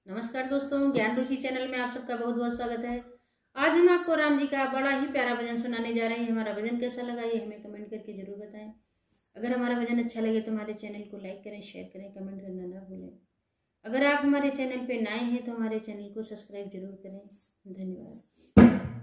नमस्कार दोस्तों, ज्ञान रुचि चैनल में आप सबका बहुत बहुत स्वागत है। आज हम आपको राम जी का बड़ा ही प्यारा भजन सुनाने जा रहे हैं। हमारा भजन कैसा लगा ये हमें कमेंट करके जरूर बताएं। अगर हमारा भजन अच्छा लगे तो हमारे चैनल को लाइक करें, शेयर करें, कमेंट करना ना भूलें। अगर आप हमारे चैनल पर नए हैं तो हमारे चैनल को सब्सक्राइब जरूर करें। धन्यवाद।